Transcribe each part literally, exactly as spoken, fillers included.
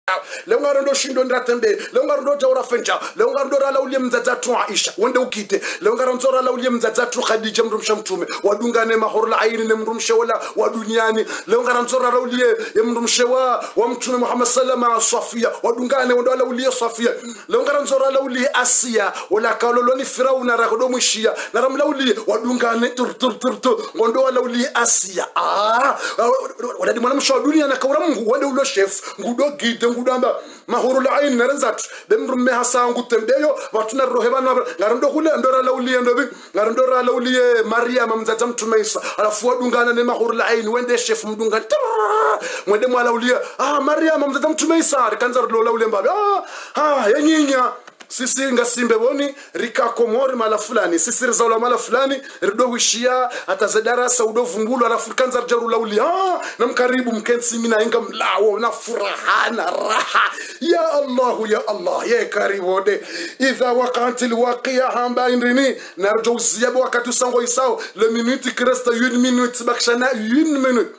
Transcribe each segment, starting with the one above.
leo ngarondo shindo ndatembe leo ngarondo jawra fenja leo ngarondo rala ulie mzazatu Aisha wende ukite leo ngarondo rala ulie mzazatu Khadija mrumsha mtume wadungane mahurul aini ne mrumsha wala wa duniani leo ngarondo rala ulie mrumsha wa wa mtume Muhammad sallama Safia wadungane wendo rala ulie Safia leo ngarondo rala ulie Asia wala kaloloni Firauna rakodo mwishia na ramla ulie wadungane tur tur tur tur wendo rala ulie Asia ah wadadi mwanamsha wa dunia na kaura Mungu wende ulo chef ngudo gite ngudamba mahurul ain narazat bemrumme hasangu tembeyo watuna rohebana ngarondo kule ndora laulie ndobi ngarondo ra laulie Maryam mzaza mtume Isa alafu wadungana ne mahurul ain wende chef mdungana mwende mwala ulie ah Maryam mzaza mtume Isa kanza lo laulie mbabe ah ah yenyinya sisi ngasimbe boni rika komori mala fulani sisi rizala mala fulani rido wishia atazedara saudo vumbulu alafu kanza jaru lauli ah namkaribu mkensi mina inga mlawo na furahana raha ya Allah ya Allah ya karibu de idha waqa'at alwaqi'a hamba indrini narjo ziyaba wakati sango isao le minute qui reste une minute bakshana une minute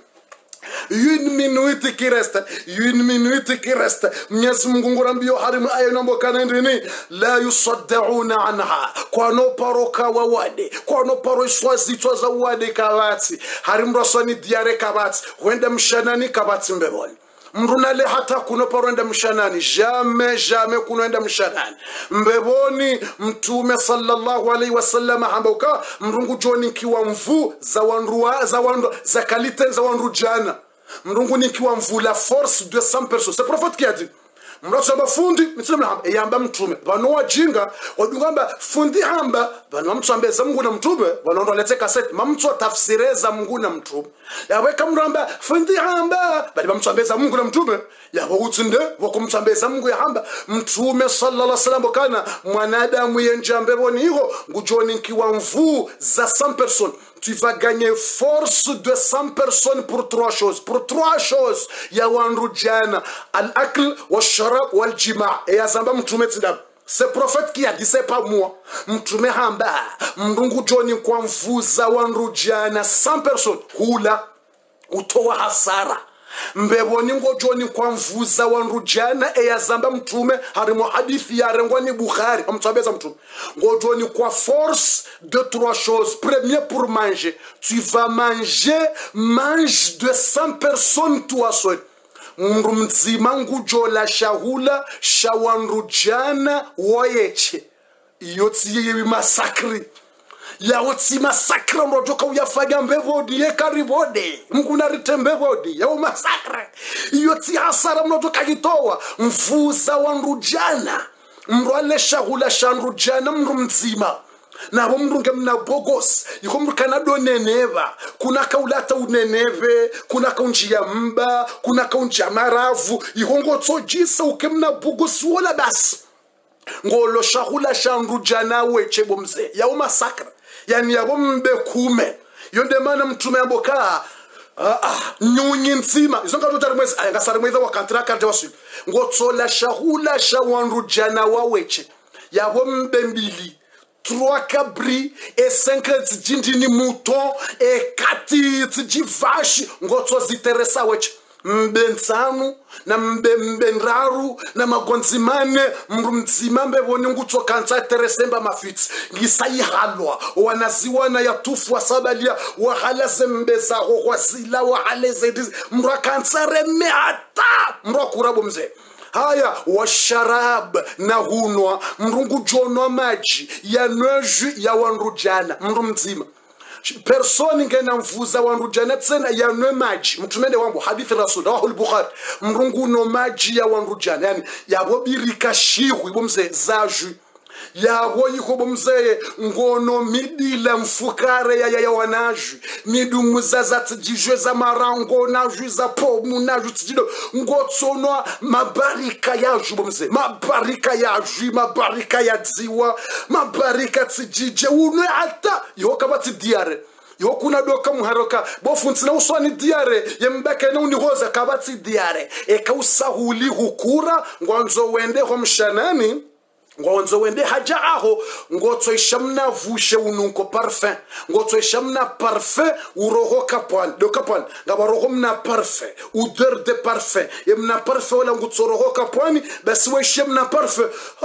une minute qui reste une minute qui reste Mwenyezi Mungu ngurambio harimu ayo nambo kanendini la yusaddauna anha kwa no paroka wawade kwa no paro iswazi twaza wade kabati harimu rasani diare kabati wenda mshanani kabati mbeboni mrunale hata kuno paronda mshanani jamais jamais kunoenda mshanani mbeboni mtume sallallahu alaihi wasallam hamboka mrungu joni kiwa mvu za wanrua za wandu za kalite za wanru jana mrungu ni kiwa mvu la force de cent personnes c'est prophète qui a dit mraso bafundi mitsema yamba mtume bano wajinga wadungamba fundi hamba bano mtsambeza Mungu na mtume bano lete cassette mamtso tafsireza Mungu na mtume yaweka mramba fundi hamba bali bamtsambeza Mungu na mtume yabo utsinde wakumtsambeza Mungu ya hamba mtume sallallahu alaihi wasallam kana mwanadamu yenjambe boni hiyo ngujoni kiwa mvu za cent personnes. Tu vas gagner force de cent personnes pour trois choses. Pour trois choses. Yawanrujana, al-akl, wal-sharab, wal-jima. Et yazamba mtume tindab. C'est le prophète qui a dit, c'est pas moi. Mtume hamba. Mdungu joni kwa mvuza wanrujana. cent personnes. Hula. Utowa hasara. Mbeboni ngojoni kwa mvuza wanrujana e yazamba mtume harimo hadithi ya rengwani Bukhari amtabeza mtume ngojoni kwa force de trois choses. Premier pour manger, tu vas manger mange de cent personnes toi seul. Mrumzima ngujola shahula shawanrujana woyeche yoti yewi masakri ya woti masakra mrojoka uyafanya mbevodi ye karibode mkuna ritembevodi ya masakra yoti hasara mrojoka gitowa mvuza wanrujana mrwale shahula shanrujana mrumzima na bomrunge mna bogos yikomrukana do neneva kuna kaulata uneneve kuna kaunjia mba kuna kaunjia maravu yikongo tsojisa ukemna bogos wala basi ngolo shahula shanrujana weche bomze ya masakra yani yabo mbekume yonde mana mtume amboka ah ah nyunyi nzima izonga totari mwezi angasari mwezi wa contract de wasu ngotsola shahula shawanrujana waweche yabo mbembili trois cabris et cinquante jindini mouton et quatre vaches ngotso ziteresa weche mbensanu na mbembenraru na magonzimane mrumzima mbeboni ngutso kansa teresemba mafits ngisayi halwa wanaziwana ya tufu wasabalia wa halaze mbeza kwa sila wa halaze mra kansa remata mra kurabo mze haya washarab na hunwa mrungu jono maji ya neju ya wanrujana mrumzima personi ngena mvuza wanrujana tsena ya nwe maji mtumende wangu hadithi rasul rawahu al-Bukhari mrungu no maji ya wanrujana yani yabo birika shihu ibomze zaju yabo yiko bomze ngono midila mfukare ya ya wanaju midumu za zatijwe za marango naju za pomu naju tijido ngotsono mabarika ya jubomze mabarika ya ju mabarika ya dziwa mabarika tijije unwe ata yokabati diare yokuna doka muharoka bofuntsina uswani diare yembeke na unihoza kabati diare eka usahuli hukura ngwanzo wende ho mshanani ngonzo wende haja aho ngotso ishamna vushe ununko parfum ngotso ishamna parfum uroho kapwan do kapwan ngaba roho mna parfum odeur de parfum yemna parfum wala ngotso roho kapwani basi we shemna parfum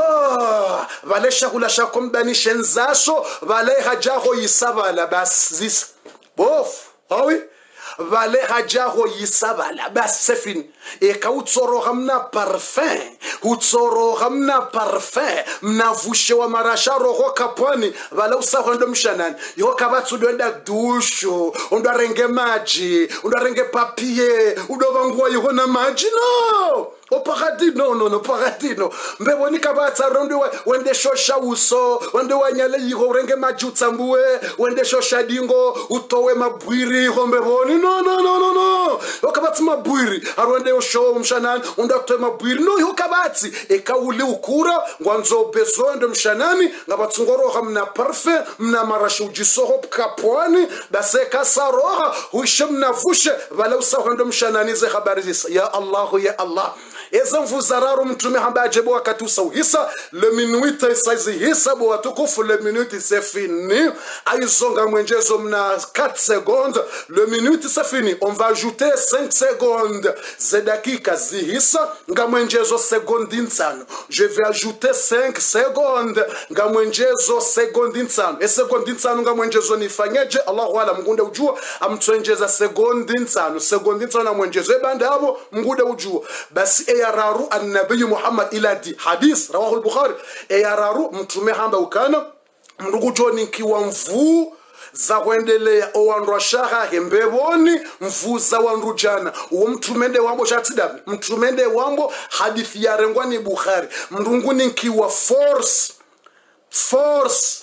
ah vale shakula shakom bani shenzaso vale haja ho yisabala bas zis bof ah oui vale haja ho yisabala bas c'est fini e ka utsoro hamna parfum utsoro hamna parfum mna vushe wa marasha roho kapwani vale usahondo mshanani yo kabatsu doenda dusho ndo renge maji ndo renge papier ndo vangwa yona maji no au paradis non non non paradis non mbeboni kabatsa rondo wende shosha uso wende wanyale yigo renge maji utsambue wende shosha dingo utowe mabwiri hombeboni no no no no no yo kabatsi mabwiri arwende show mshanani unda kutowe mabwiri no yo kabatsi ekauli ukura ngwanzo bezondo mshanani ngabatsungoro hamna parfum mna marashi ujisoho kapwani base kasaroha hushimna vushe wala usahondo mshanani ze habari zisa ya Allah ya Allah ezamvu zararu mtume hambaje bo wakati usauhisa le minuite saizi hisa bo watukufu le minute c'est fini aizonga mwenjezo mna quatre secondes le minute c'est fini on va ajouter cinq secondes zedakika zihisa nga mwenjezo secondi nsano je vais ajouter cinq secondes nga mwenjezo secondi nsano e secondi nsano nga mwenjezo nifanyeje Allahu ala mgunde ujua amtwenjeza secondi nsano secondi nsano mwenjezo ebanda abo mgunde ujua basi yararu an-nabiy Muhammad iladi hadith rawahu al-Bukhari yararu mtume hamba ukana mrugu joni kiwa mvu za kuendelea owandu shaha hembeboni mvu za wandu jana uwo mtumende wambo shatida mtumende wambo hadithi ya rengwani Bukhari mrungu nikiwa force force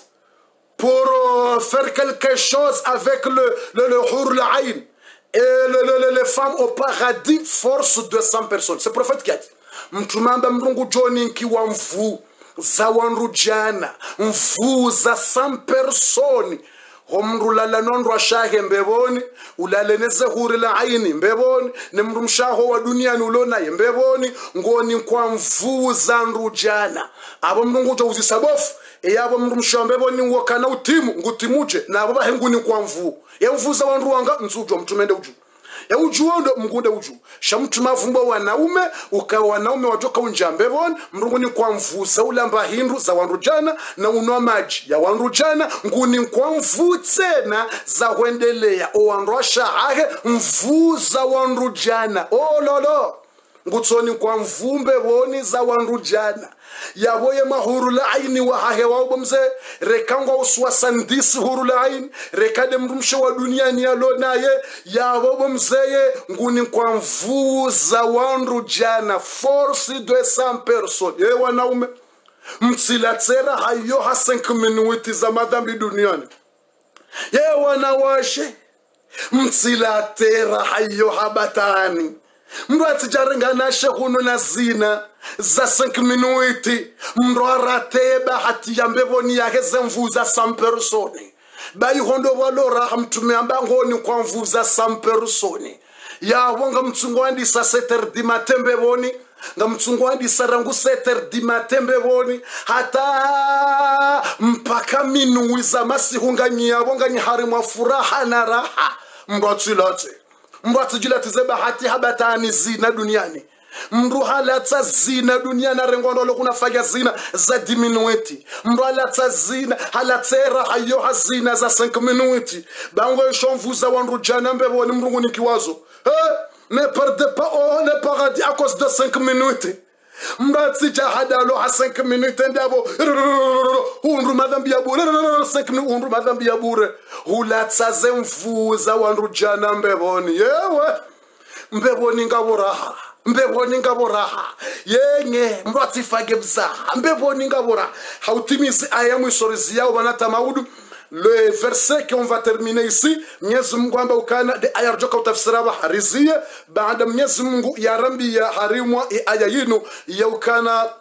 pour faire quelque chose avec le le, le hur al-ain. Et le, le, le, les femmes au paradis force deux cents personnes. C'est le prophète qui a dit. Mtumamba mrungu joni kiwa mvu za wandu jana mvu za cent personnes. Homrulala nondwa shahe mbeboni ulaleneze huri la aini mbeboni nemrumshaho wa dunia nulona mbeboni ngoni kwa mvu za ndujana abo mrungu jo uzisabofu e yabo mrumshaho mbeboni ngokana utimu ngutimuje nabo bahenguni kwa mvu yemvuza wandu wanga nzujo mtumende uju ya ujuondo mgunde uju shamtuma vumbo wanaume ukawa wanaume watoka unjambebon mrunguni kwa mvuza ulamba hindu za wanrujana na unwa maji ya wanrujana nguni kwa mvutsena za wendelea o wanrosha age mvuza wanrujana o lolo ngutsoni kwa mvumbe woni za wanrujana yaboye mahuru la aini wa hahewa ubomze rekangwa uswasandisi huru la aini rekade mrumshe wa dunia ni alonaye yabo bomzeye nguni kwa mvuza wandu jana force de cent personnes ye wanaume mtsilatsera hayo ha cinq minutes za madame duniani ye wanawashe mtsilatera hayo habatani mndo atijarenga na shekuno na zina za cinq minutes mndo arateba hati ya mbeboni ya heze mvuza cent personnes bayi hondo walora hamtume ambangoni kwa mvuza cent personnes ya wonga mtsungwandi sa sept heures du matin mbeboni nga mtsungwandi sarangu sept heures du matin mbeboni hata mpaka minuwi za masihunga nyabonga nyiharimwa furaha na raha mndo atilote mbwatu jilati zeba hati habatani zina duniani mru halatsa zina duniani rengondo lo kuna faga zina za dix minutes mru halatsa zina halatsera hayo hazina za cinq minutes bango ishomvuza wandu jana mbeboni mrungu nikiwazo eh ne perdez pas oh le paradis à cause de cinq minutes mbati jahadalo ha cinq minutes ndabo unru madhambi ya bure cinq minutes unru madhambi ya bure hulatsa zemvuza wandu jana mbeboni yewe mbeboni ngaburaha mbeboni ngaburaha yenye mbati fage bzaha mbeboni ngabura hautimizi aya mwisorizi yao banata maudu. Le verset qu'on va terminer ici, Mwenyezi Mungu amba ukana de aya rjoka utafsira ba harizia baada Mwenyezi Mungu ya rambi ya harimwa e aya yinu ya ukana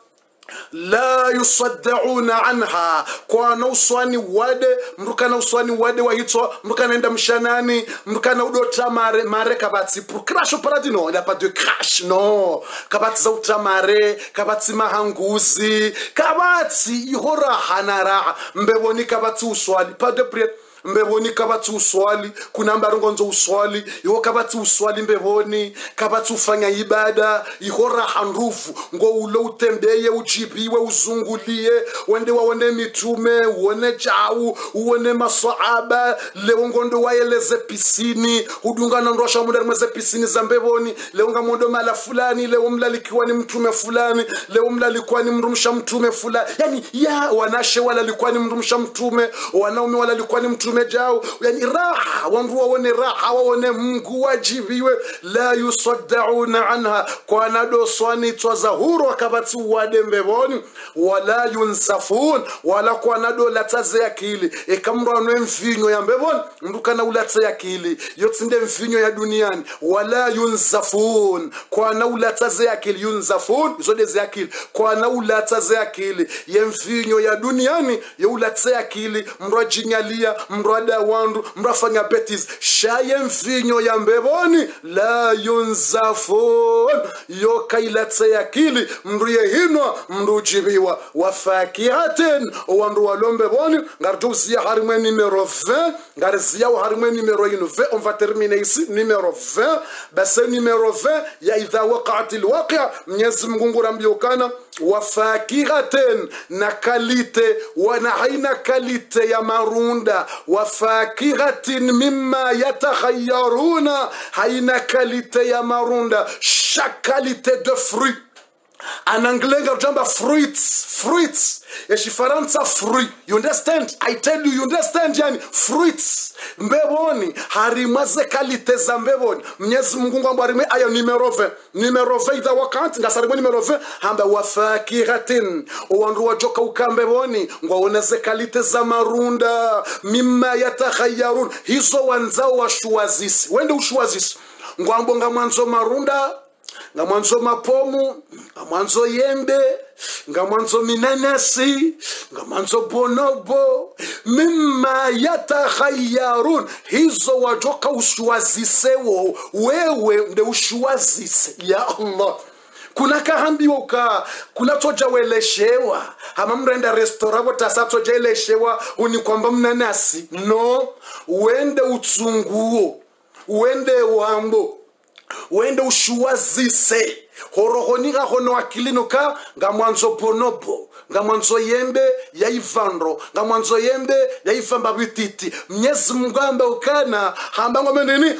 la yusaddauna anha kwa na uswani wade mrukana uswani wade wa hitso mrukana enda mshanani mrukana udota mare mare kabati pour crash paradino il n'y a pas de crash non kabati za utamare kabati mahanguzi kabati ihora hanara mbeboni kabati uswali pas de prière mbeboni kabati uswali kuna mbarongonzo uswali iho kabati uswali mbeboni kabati ufanya ibada ihora hanrufu ngo ulo utembeye ujibiwe uzungulie wende waone mitume uone chau uone maswahaba leo ngondo waeleze pisini udungana ndosha muda mweze pisini za mbeboni leo ngamondo mala fulani leo mlalikiwa ni mtume fulani leo mlalikuwa ni mrumsha mtume fulani yani ya wanashe wala likuwa ni mrumsha mtume wanaume wala likuwa ni mtume mejao yani raha wandu waone raha waone Mungu wajibiwe la yusaddauna anha kwa nado swani twaza huru wakabati wade mbeboni wala yunsafun wala kwa nado lataze akili ekamro anwe mfinyo ya mbeboni mdukana ulataze akili yotsinde mfinyo ya duniani wala yunsafun kwa na ulataze akili yunsafun isodeze akili kwa na ulataze akili ye mfinyo ya duniani ye ulataze akili mrojinyalia mrada wandu mrafanya betis shaye mfinyo ya mbeboni la yunzafun yo kailatse akili mruye hino mrujibiwa wafakihaten wandu walombe boni ngardusia harimwe numero vingt ngarzia harimwe numero vingt on va terminer ici numero vingt basa numero vingt ya idha waqa'at alwaqi'a Mwenyezi Mungu ngurambiokana wafakihaten na kalite wana haina kalite ya marunda wafakihatin mimma yatakhayyaruna haina kalite ya marunda chaque qualité de fruit en anglais ngajamba fruits fruits yeshifaransa fruit you understand I tell you you understand yani fruits mbeboni harimaze kalite za mbeboni Mwenyezi Mungu ngamba harime aya numero vingt numero vingt ida wakati ngasarimo numero vingt hamba wafakiratin owandu wajoka ukambeboni ngwaoneze kalite za marunda mimma yatakhayyarun hizo wanzao washuwazisi wende ushuwazisi ngwambo ngamwanzo marunda ngamwanzo mapomu ngamwanzo yembe ngamwanzo minanasi ngamwanzo bonobo mimma yatakhayyarun hizo wajoka ushuwazisewo wewe nde ushuwazise ya Allah kuna kahambiwa uka kuna toja weleshewa hama mrenda restaurant wotasa toja weleshewa uni kwamba mnanasi no wende utsunguo wende wambo wende ushuwazise horohonika hono akilinuka ngamwanzo bonobo ngamwanzo yembe ya ivandro ngamwanzo yembe ya ifamba bititi Mwenyezi Mungu amba ukana hamba ngome nini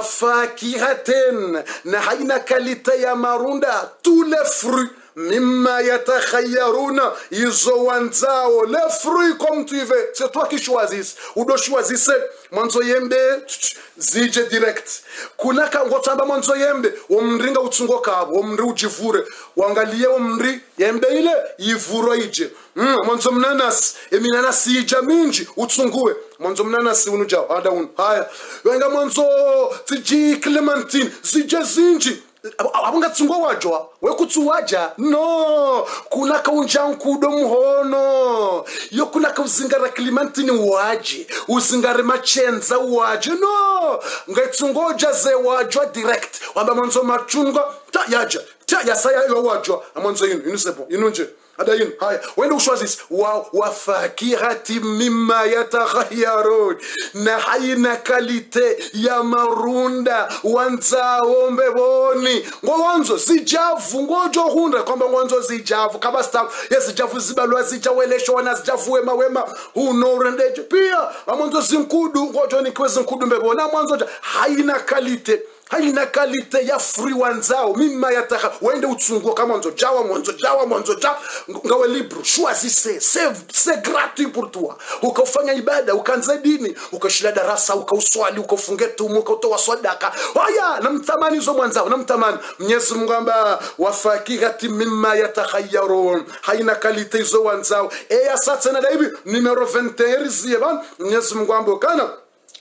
wafakihaten na haina kalite ya marunda tous les fruits mimma yatakhayyaruna izo wanzao le fruit comme tu veux c'est toi qui choisis udo choisisse mwanzo yembe zije direct kunaka ngotamba mwanzo yembe umringa utsungo kabo umri ujivure wangalie umri yembe ile ivuro ije mm, mwanzo mnanas eminanasi ija minji utsunguwe mwanzo mnanasi unuja ada un haya wenga mwanzo tiji clementine zije zinji abunga tsungo wajwa wekutsuwaja no kuna kaunja nkudo muhono yo kuna kauzingara clementine waje uzingare machenza waje no ngetsungoja ze wajwa direct wamba mwanzo machunga ta yaja ta yasaya yo wajwa mwanzo yinu yinu sepo yinunje adayin haya wende ushwazis wa wafakirati mimma yatakhayyarun na haina kalite ya marunda wanzao mbeboni ngwanzo zijavu ngojo hunda kwamba ngwanzo zijavu kama staff yesijavu zibalwa zijawelesho wana zijavu wema wema uno rendeje pia mwanzo zinkudu ngojo ni kwezi nkudu mbeboni mwanzo haina kalite haina kalite ya free wanzao mimma yataka wende utsungo kama mwanzo jawa mwanzo jawa mwanzo jawa ngawe libre choisissez c'est c'est gratuit pour toi ukafanya ibada ukaanza dini ukashila darasa ukauswali ukafunga tumu ukatoa sadaka haya namtamani zo mwanzao namtamani Mwenyezi Mungu amba wafakihati mimma yatakhayyarun haina kalite zo wanzao e ya sasa na daibi numero vingt et un riziban Mwenyezi Mungu amba kana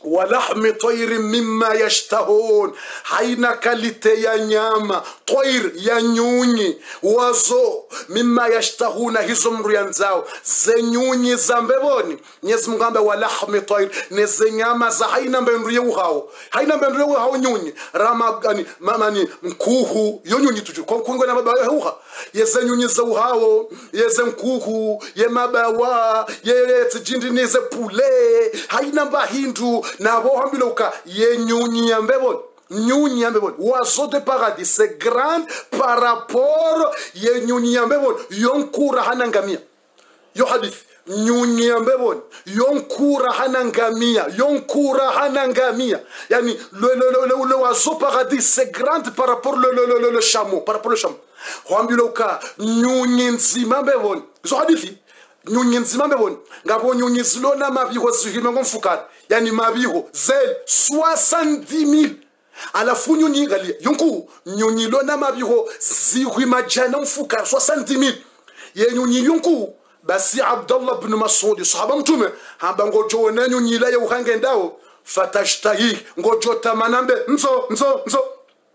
walahmi tayri mimma yashtahun, haina kalite ya nyama tayr ya nyunyi wazo mimma yashtahuna hizo mruyanzao ze nyunyi za mbeboni. Mwenyezi Mungu ambe walahmi tayr neze nyama za haina mbendruye uhao haina mbendruye uhao nyunyi rama gani mamani mkuhu yo nyunyi tuju kwa kungo na mabawa uha yeze nyunyi za uhao yeze mkuhu ye mabawa ye tijindi neze pule haina mbahindu na bo hambilo ka ye nyunyi ya mbeboni nyunyi ya mbeboni oiseau de paradis c'est grand par rapport ye nyunyi ya mbeboni yonkura hana ngamia yo hadith nyunyi ya mbeboni yonkura hana ngamia yonkura hana ngamia yani le le le le oiseau paradis c'est grand par rapport le le le le chameau par rapport le chameau hambilo ka nyunyi nzima mbeboni zo hadithi nyunyi nzima mbeboni ngabo nyunyi zilona mabiho zihime ngomfukara yani mabiho zel soixante-dix mille alafu nyunyi galia yonku nyunyi lona mabiho zihima jana mfukara soixante-dix mille ye nyunyi yonku basi Abdullah ibn Mas'ud sahaba mtume hamba ngojo na nyunyi la uhange ndao fatashtahi ngojo tamanambe nzo nzo nzo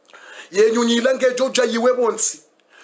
ye nyunyi lange joja yiwe bonsi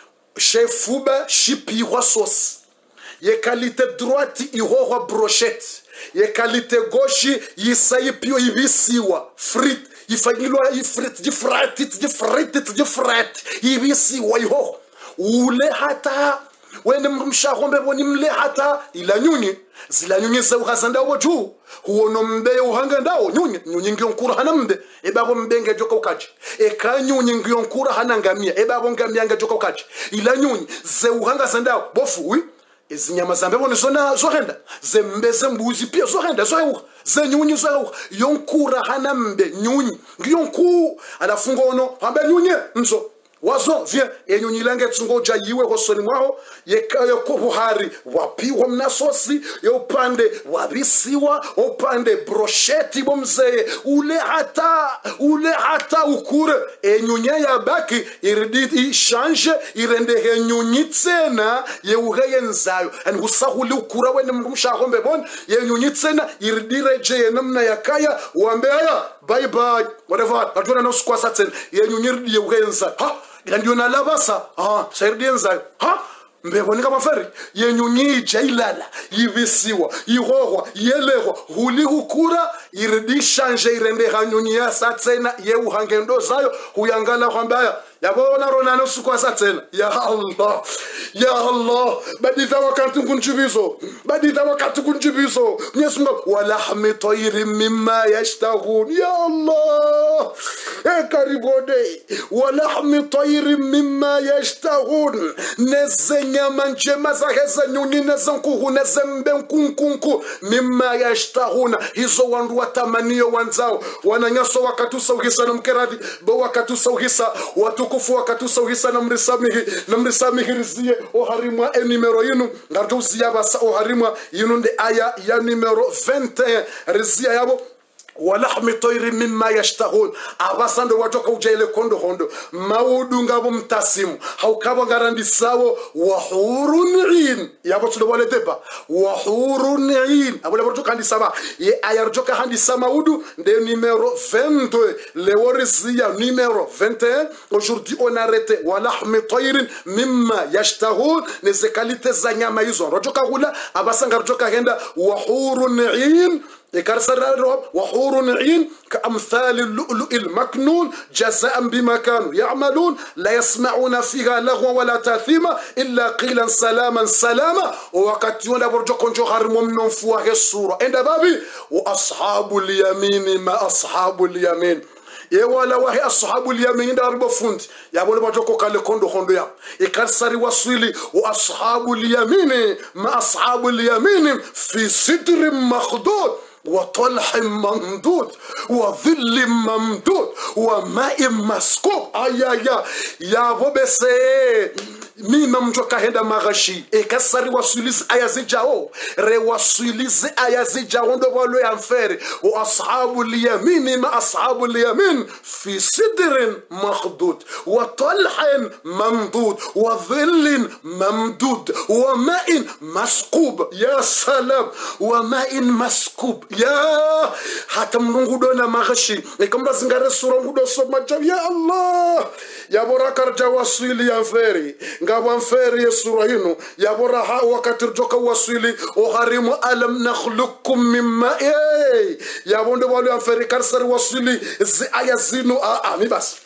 chefuba shipi wa sauce ye qualité droite ihoho brochette ye qualité gauche yisayi pio ibisiwa frit ifanyilwa ifrit di frit di frit di frit ibisiwa ihoho ule hata wende mrumshahombe boni mle hata ila nyunyi zila nyunyi za uhasanda woju huono mbe uhanga ndao nyunyi nyunyi ngionkura hana mbe ebabo mbenge joka ukaji eka nyunyi ngionkura hana ngamia ebabo ngamia ngajoka ukaji ila nyunyi ze uhanga sandao bofu wi izinyama zambe bone zona zohenda zembeze mbuzi pia zohenda zohewa ze nyunyi zohewa yonkura hana mbe nyunyi ngionku alafunga ono hambe nyunyi nzo wazo vien enyunyi lange tsungoja yiwe hosoni mwao yekayo kubuhari wapiwa mnasosi ya upande wabisiwa upande brosheti bomzeye ule hata ule hata ukure enyunyi ya baki iridi change irende enyunyi tena ye ureye nzayo and usahuli ukura wene mrumshahombe bon enyunyi tena iridi reje namna yakaya wambe aya bye bye whatever atuna no squasa tena enyunyi iridi ye ureye nzayo ha ndio na labasa ah saidienza ha mbeboni kama feri yenyunyi jailala yibisiwa yihohwa yelehwa huli hukura iridi change irende hanyunyi ya satsena ye uhangendo zayo huyangala kwambaya yabona rona no sukwa satsena ya Allah ya Allah badita wakati kunjibizo badita wakati kunjibizo nyesuma wala hami tayri mimma yashtahun ya Allah e karibode wala hami tayri mimma yashtahun nezenya manjema za heza nyuni nezankuhu nezembe nkunkunku mimma yashtahuna hizo wandu watamanio wanzao wananyaso wakatusa uhisa na mkeradi bo wakatusa uhisa watu kufu wakatusa uhisa na mrisamihi na mrisamihi rizie oharimwa e numero yinu ngarduzi yabasa oharimwa yinu nde aya ya numero vingt et un rizia yabo walahmi tayri mimma yashtahun abasando watoka ujaile kondo hondo maudu ngabo mtasimu haukaba garandi sawo wa hurun yabo tulo wale teba wa hurun abule watoka handi sama ye ayarjoka handi sama udu nde numero vingt-deux le worizia numero vingt et un aujourd'hui on arrête walahmi tayri mimma yashtahun neze kalite za nyama hizo rojoka hula abasanga rojoka henda wa hurun يكرسر وحور عين كأمثال اللؤلؤ المكنون جزاء بما كانوا يعملون لا يسمعون فيها لغوا ولا تاثيما إلا قيلا سلاما سلاما وقد يونا برجوكم جوهر ممنون فواه السورة عند بابي وأصحاب اليمين ما أصحاب اليمين yewala wahi ashabu al-yamin darbo fundi yabole bajoko kale kondo kondo ya ikarsari waswili wa ashabu al-yamin ma ashabu al-yamin fi sidr makhdud وطلح ممدود وظل ممدود وماء مسكوب ايا يا يا بوبسي mima mtu kahenda magashi e kasari wasulizi ayazijao re wasulizi ayazijao ndo walo ya mferi wa ashabu liyamini ma ashabu liyamin fi sidrin makhdud wa talhin mamdud wa dhillin mamdud wa ma'in maskub ya salam wa ma'in maskub ya hata mnungu dona magashi e kamba zingare sura ngudo so majaw ya Allah ya borakar jawasili ya mferi ngabwa mferi yesura hino yabora ha wakati joka wasili oharimu alam nakhluqukum mimma eh yabonde wale mferi karsar wasili zi ayazinu a a mi bas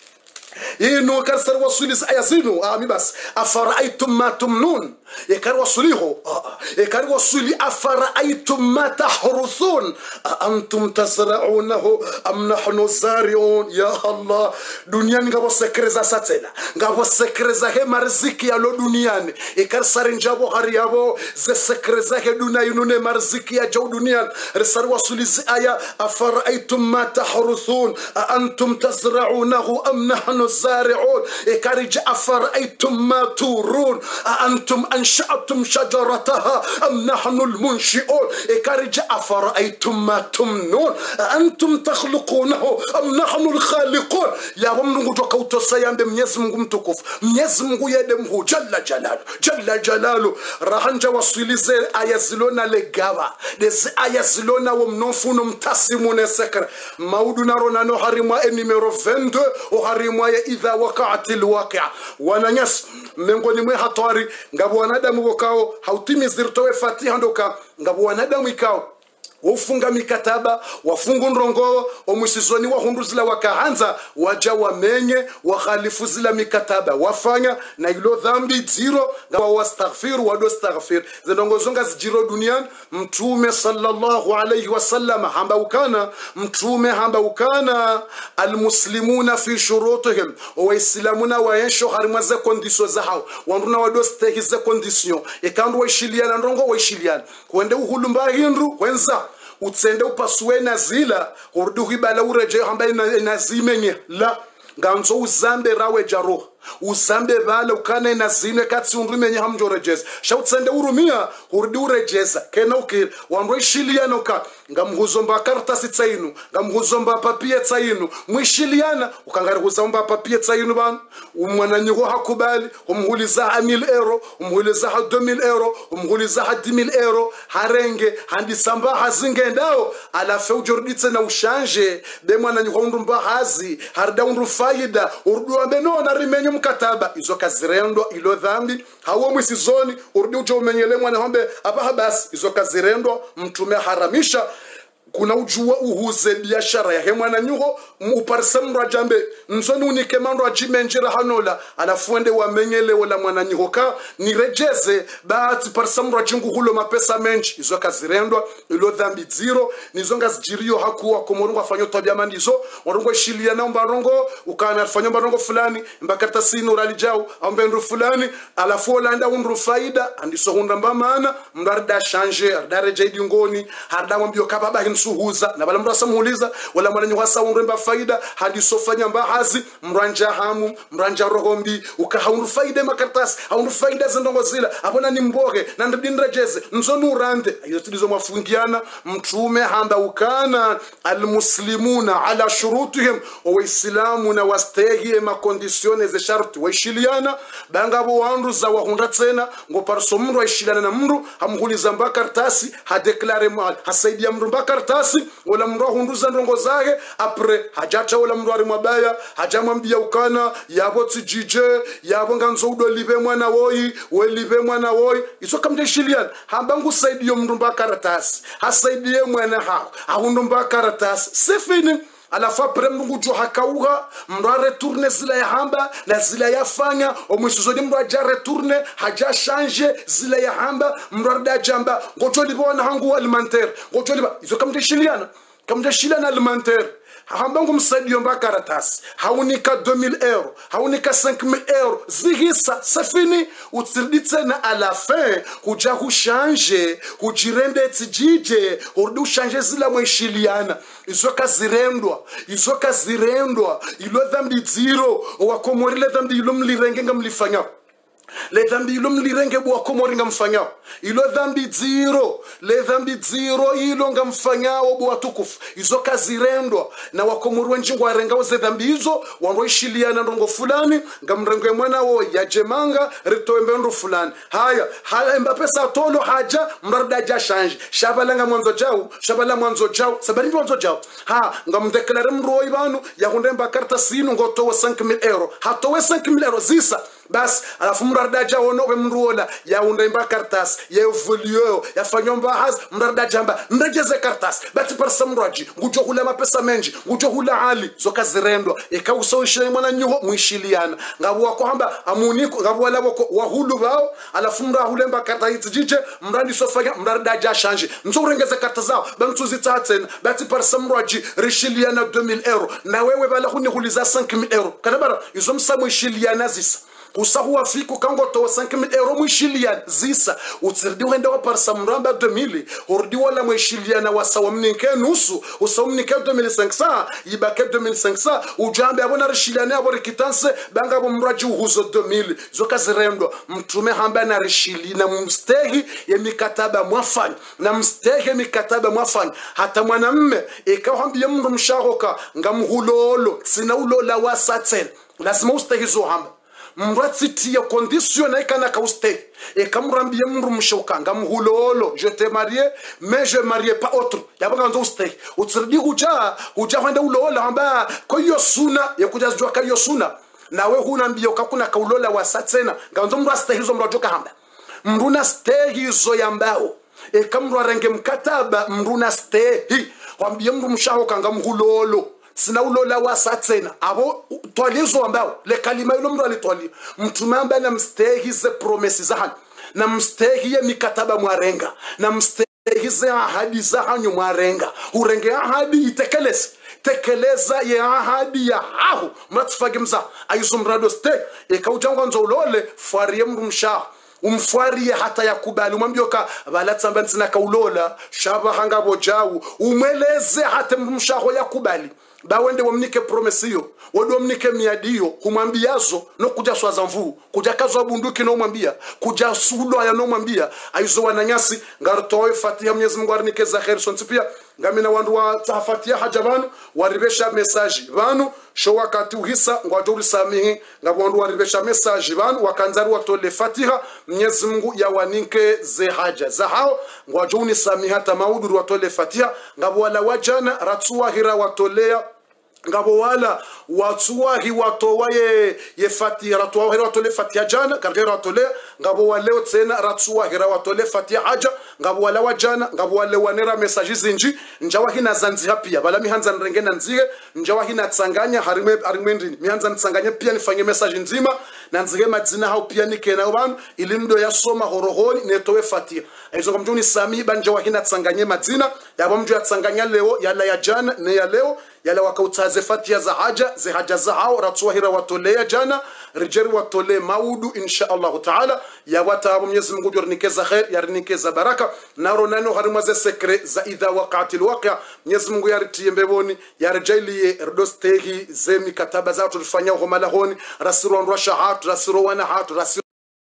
ino karsar wasili zi ayazinu a mi bas afara'aytum ma tumnun يكار وصليه يكار وصلي أفرأيتم ما تحرثون أنتم تزرعونه أم نحن الزارعون يا الله دنيا نغا سكرزا ساتنا نغا سكرزا هي مرزقي يا لو دنيا يكار سرنجابو هريابو ز سكرزا هي دنيا ينون مرزقي يا جو دنيا رسال وصلي آية أفرأيتم ما تحرثون أنتم تزرعونه أم نحن الزارعون يكار أفرأيتم ما تورون أنتم أنشأتم شجرتها أم نحن المنشئون إكارج أفرأيتم ما تمنون أنتم تخلقونه أم نحن الخالقون يا ومنو جوكو تسيان بميزم متكف ميزم يدمه جل جلاله جل جلاله رهنجا وصلي زي أيزلونا لغاوا دز أيزلونا ومنفون متسمون سكر مودنا رونانو هاريما نيميرو اثنين وعشرين وهاريما إذا وقعت الواقع وننس منغوني مي هاتواري ngabo wanadamu wokao hautimizirtowe fatiha ndoka ngabo wanadamu ikao wafunga mikataba wafunga ndrongo omusizoni wa hunduzila wakaanza waja wamenye wakhalifu zila mikataba wafanya na ilo dhambi zero ngabo wastaghfir wa dostaghfir zindongozonga zijiro duniani mtume sallallahu alayhi wasallam hamba ukana mtume hamba ukana almuslimuna fi shurutihim wa islamuna wa yensho harimaze condition zao wanduna wa dostahize condition ekandu waishiliana ndrongo waishiliana kwende uhulumba hindu wenza utsende upaswe na zila urdu hibala ureje hamba inazimenye la nganzo uzambe rawe jaro uzambe bala ukana inazime katsi unrimenye hamjorejeza shautsende urumia urdu urejeza kena ukir wandwe ishiliana ka ngamhuzomba kartasi tsainu ngamhuzomba papie tsainu mwishiliana ukangari kuzomba papie tsainu ban umwananyigo hakubali umhuliza mille euro umhuliza deux mille euro umhuliza dix mille euro harenge handisamba hazingendao alafe ujorditse na ushanje de mwananyigo ndumba hazi harda undu faida urdu ambeno na rimenye mkataba izo kazirendo ilo dhambi hawo mwisizoni urdu ujo umenyele mwana hombe apa basi izo kazirendo mtume haramisha kuna ujua uhuze biashara ya hemwana nyuho uparsemro jambe nzoni unike mando ajimenjira hanola alafuende wamenyele wala mwana nyihoka nirejeze baati parsemro jingu hulo mapesa menji izo kazirendwa ilo dhambi zero nizonga zijirio hakuwa komorungu afanyo tabia mandizo warungu shilia na mbarongo ukana afanyo mbarongo fulani mbakata sinu ralijao ambendu fulani alafu olanda unru faida andiso hundamba maana mdarda changer ardareje idingoni harda mwambio kababa suhuza na bala mrasa muuliza wala mwana nyuhasa unremba faida hadi sofanya mbahazi mranja hamu mranja rohombi ukahaunu faida makartasi haunu faida zindongo zila abona ni mboge na ndindrajeze nzonu urande ayo tulizo mafungiana mtume hamba ukana almuslimuna ala shurutihim wa islamuna wastehi ma conditions ze sharti wa ishiliana bangabo wandu za wahunda tena ngo parso mru ishiliana na mru hamhuliza mbakartasi ha declare mal hasaidia mru mbakartasi wala mru hunduza ndongo zake apre hajacha wala mru ari mabaya hajamwambia ukana yabo tijije yabo nganzo udo libe mwana woi we libe mwana woi isoka mdeshiliana hambangu saidio mru mbakartasi hasaidie mwana hao ahundu mbakartasi sefini alafa premngu jo hakauga mra retourne zila ya hamba na zila ya fanya omwisuzoni mra ja retourne haja changer zila ya hamba mra da jamba ngojo libona hangu alimentaire ngojo liba izo kamde shiliana kamde shiliana alimentaire hambangu msadio mbakaratas haunika deux mille euros haunika cinq mille euros zigisa safini utirditse na à la fin huja hushanje hujirende tijije urdu shanje zila mwishiliana izo kazirendwa izo kazirendwa ilo dhambi zero wakomorile dhambi ilo mlirenge ngamlifanya le dhambi ilo mlirenge bwa komori ngamfanyao ilo dhambi ziro le dhambi ziro ilo ngamfanyao bwa tukufu izo kazirendwa na wakomori wenjingo arengao ze dhambi hizo wanroishiliana ndongo fulani ngamrengo mwana wo ya jemanga ritoe mbendo fulani haya haya mbapesa tolo haja mrada ja change shabalanga mwanzo jao shabala mwanzo jao sabari mwanzo jao ha ngamdeklare mroi banu ya kundemba karta sinu ngoto cinq mille euro hatowe cinq mille euro zisa bas alafu mradaja wono we mruola ya undemba kartas ya evolio ya fanyomba haz mradaja mba ndegeze kartas bati parsa mraji ngujo hula mapesa menji ngujo hula ali zoka zirendwa ikausoishe mwana nyuho mwishiliana ngabu wako hamba amuniko ngabu wala wako wahulu bao alafu mra hulemba karta hitijije mrandi sofanya mradaja change nzurengeze karta zao bantuzi tatsen bati parsa mraji rishiliana deux mille euro na wewe bala huni huliza cinq mille euro kanabara izo msamu ishiliana zisa usahu afiku kango to cinq mille euro mwishiliana zisa utsirdi wenda wa parsa mramba deux mille urdi wala mwishiliana wasawa mnike nusu usawa mnike deux mille cinq cents yibake deux mille cinq cents ujambe abona rishiliana abo rikitanse banga abo mraji uhuzo deux mille zoka zirendwa mtume hamba na rishili na mstehi ya mikataba mwafanya na mstehi ya mikataba mwafanya hata mwanamme ikawambia mndu mshahoka ngamuhulolo sina ulola wasaten lazima ustehizo hamba mratiti ya condition na ikana ka uste e kamrambie mru mshokanga mhulolo je te marié mais je marié pas autre yabanga nzo uste utsirdi huja huja handa ulola amba koyo suna ya kujazwa kayo suna nawe huna mbio kakuna kaulola wasatsena nganzo mru aste hizo mrojoka hamba mruna ste hizo yambao e kamru arenge mkataba mruna ste hi kwambie mru mshokanga mhulolo sina ulola wasatsena abo twalizo ambao le kalima ilo mru alitwali mtume ambaye na mstehi ze promises zahan na mstehi ya mikataba mwarenga na mstehi ze ahadi za hanyu mwarenga urenge ahadi itekeleze tekeleza ya ahadi ya ahu matfagimza ayizumrado ste ekaujangwa nzo ulole fariye mru mshaho umfwarie hata yakubali umwambioka balatsamba ntsina kaulola shaba hanga bojau umweleze hata mshaho yakubali bawende wamnike promesio wodi wamnike miadio kumwambiazo no kuja swaza mvu kuja kazo bunduki no mwambia kuja sulo ya no mwambia aizo wananyasi ngartoe fatia Mwenyezi Mungu arnike za khair pia ngamina wandu wa tafatia hajabanu waribesha message banu sho wakati uhisa ngwajuri samihi ngabwandu waribesha message banu wakanzaru watole fatiha Mwenyezi Mungu ya waninke ze haja za hao ngwajuni samiha tamaudu watole fatiha ngabwala wajana ratsuwa hira watolea ngabo wala watsuwahi watowaye ye fatiha ratwa hira watole fatiha jana kargera watole ngabo wale tsena ratsuwa hira watole fatiha haja ngabo wala wajana ngabo wale wanera message zinji njawa hina zanzi hapia bala mihanza nrenge na nzige njawa hina tsanganya harime harime ndini mihanza ntsanganya pia nifanye message nzima na nzige madzina hao pia nikena abantu ilimdo yasoma horohoni netowe fatiha aizo kamjuni sami banjawa hina tsanganye madzina yabo mju yatsanganya leo yala ya jana ne ya leo yala wakautaze fatia za haja ze haja za hao ratsuwa hira watolea jana rijeri watole maudu insha Allah taala ya watabu Mwenyezi Mungu jornikeza khair yarnikeza baraka naro nano harima ze sekre za idha waqatil waqia Mwenyezi Mungu yaritie mbeboni yarjailie erdostehi ze mikataba za tulifanya ho malahoni rasiro ndwa shahat rasiro wana hat rasiro